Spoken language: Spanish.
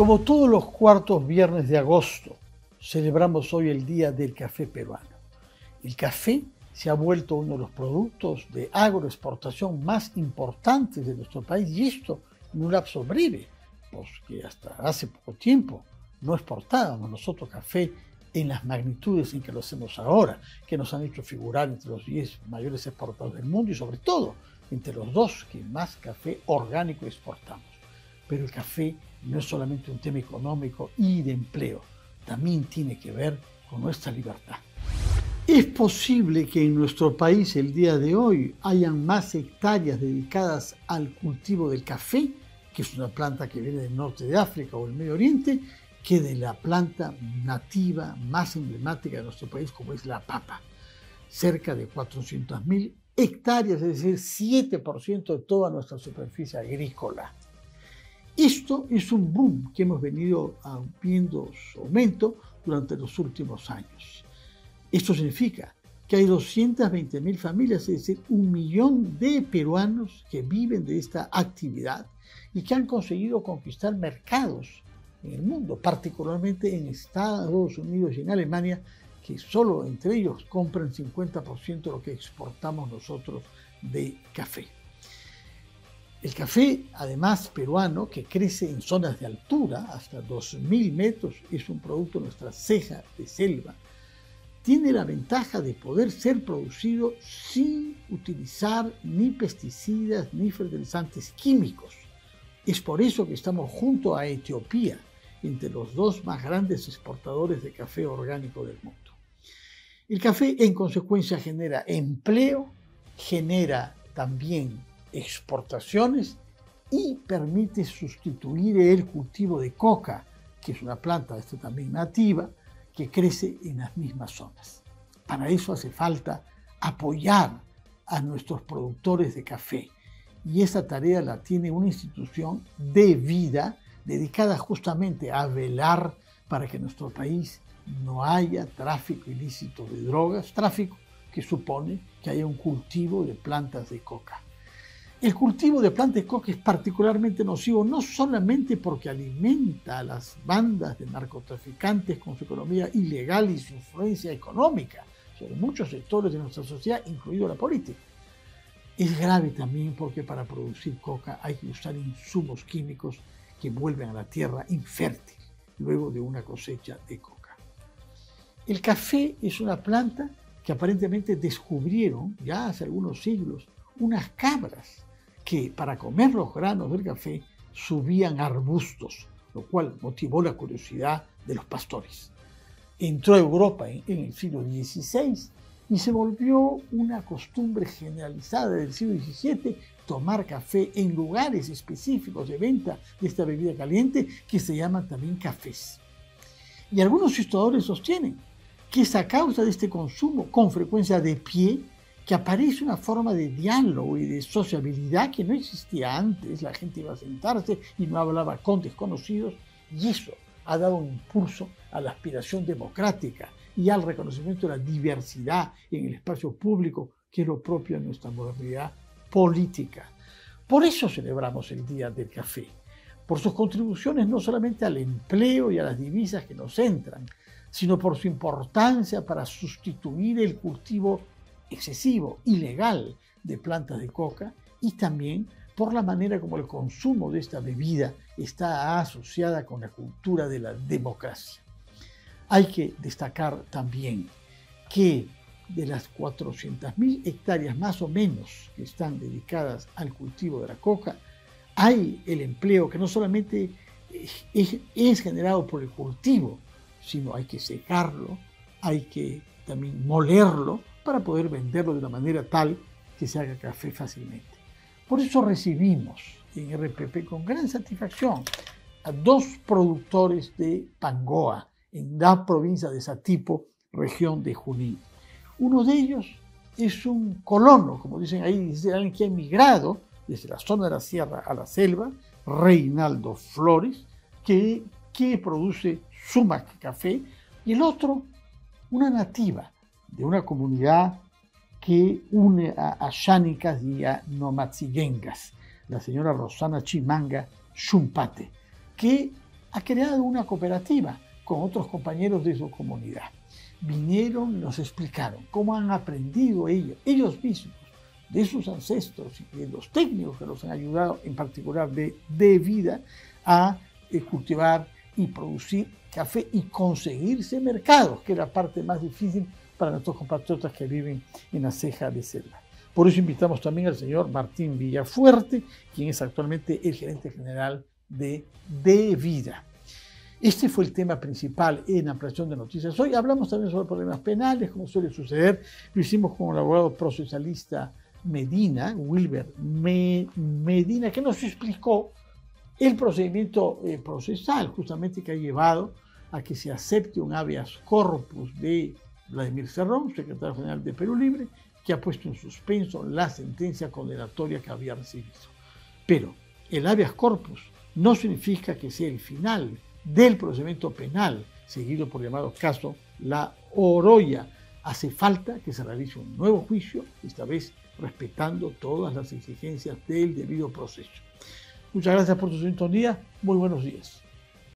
Como todos los cuartos viernes de agosto, celebramos hoy el Día del Café Peruano. El café se ha vuelto uno de los productos de agroexportación más importantes de nuestro país, y esto en un lapso breve, porque hasta hace poco tiempo no exportábamos nosotros café en las magnitudes en que lo hacemos ahora, que nos han hecho figurar entre los 10 mayores exportadores del mundo y sobre todo entre los 2 que más café orgánico exportamos. Pero el café no es solamente un tema económico y de empleo, también tiene que ver con nuestra libertad. Es posible que en nuestro país el día de hoy hayan más hectáreas dedicadas al cultivo del café, que es una planta que viene del norte de África o el Medio Oriente, que de la planta nativa más emblemática de nuestro país, como es la papa. Cerca de 400.000 hectáreas, es decir, 7% de toda nuestra superficie agrícola. Esto es un boom que hemos venido viendo su aumento durante los últimos años. Esto significa que hay 220.000 familias, es decir, 1 millón de peruanos que viven de esta actividad y que han conseguido conquistar mercados en el mundo, particularmente en Estados Unidos y en Alemania, que solo entre ellos compran 50% de lo que exportamos nosotros de café. El café, además peruano, que crece en zonas de altura, hasta 2.000 metros, es un producto de nuestra ceja de selva, tiene la ventaja de poder ser producido sin utilizar ni pesticidas ni fertilizantes químicos. Es por eso que estamos junto a Etiopía, entre los 2 más grandes exportadores de café orgánico del mundo. El café, en consecuencia, genera empleo, genera también exportaciones y permite sustituir el cultivo de coca, que es una planta también nativa, que crece en las mismas zonas. Para eso hace falta apoyar a nuestros productores de café, y esa tarea la tiene una institución de vida dedicada justamente a velar para que en nuestro país no haya tráfico ilícito de drogas, tráfico que supone que haya un cultivo de plantas de coca. El cultivo de plantas de coca es particularmente nocivo, no solamente porque alimenta a las bandas de narcotraficantes con su economía ilegal y su influencia económica sobre muchos sectores de nuestra sociedad, incluido la política. Es grave también porque para producir coca hay que usar insumos químicos que vuelven a la tierra infértil luego de una cosecha de coca. El café es una planta que aparentemente descubrieron ya hace algunos siglos unas cabras que para comer los granos del café subían arbustos, lo cual motivó la curiosidad de los pastores. Entró a Europa en el siglo XVI y se volvió una costumbre generalizada del siglo XVII tomar café en lugares específicos de venta de esta bebida caliente que se llaman también cafés. Y algunos historiadores sostienen que es a causa de este consumo con frecuencia de pie que aparece una forma de diálogo y de sociabilidad que no existía antes. La gente iba a sentarse y no hablaba con desconocidos, y eso ha dado un impulso a la aspiración democrática y al reconocimiento de la diversidad en el espacio público, que es lo propio de nuestra modernidad política. Por eso celebramos el Día del Café, por sus contribuciones no solamente al empleo y a las divisas que nos entran, sino por su importancia para sustituir el cultivo excesivo, ilegal, de plantas de coca, y también por la manera como el consumo de esta bebida está asociada con la cultura de la democracia. Hay que destacar también que de las 400.000 hectáreas más o menos que están dedicadas al cultivo de la coca, hay el empleo que no solamente es generado por el cultivo, sino hay que secarlo, hay que también molerlo para poder venderlo de una manera tal que se haga café fácilmente. Por eso recibimos en RPP con gran satisfacción a 2 productores de Pangoa, en la provincia de Satipo, región de Junín. Uno de ellos es un colono, como dicen ahí, es alguien que ha emigrado desde la zona de la sierra a la selva, Reinaldo Flores, que produce sumac café, y el otro, una nativa de una comunidad que une a Xánicas y a Nomatziguengas, la señora Rosana Chimanga Chumpate, que ha creado una cooperativa con otros compañeros de su comunidad. Vinieron y nos explicaron cómo han aprendido ellos mismos, de sus ancestros y de los técnicos que los han ayudado, en particular de vida, a cultivar y producir café y conseguirse mercados, que era la parte más difícil para nuestros compatriotas que viven en la ceja de selva. Por eso invitamos también al señor Martín Villafuerte, quien es actualmente el gerente general de Vida. Este fue el tema principal en Ampliación de Noticias. Hoy hablamos también sobre problemas penales, como suele suceder. Lo hicimos con el abogado procesalista Medina, Wilber Medina, que nos explicó el procedimiento procesal justamente que ha llevado a que se acepte un habeas corpus de Vladimir Cerrón, secretario general de Perú Libre, que ha puesto en suspenso la sentencia condenatoria que había recibido. Pero el habeas corpus no significa que sea el final del procedimiento penal, seguido por el llamado caso La Oroya. Hace falta que se realice un nuevo juicio, esta vez respetando todas las exigencias del debido proceso. Muchas gracias por su sintonía. Muy buenos días.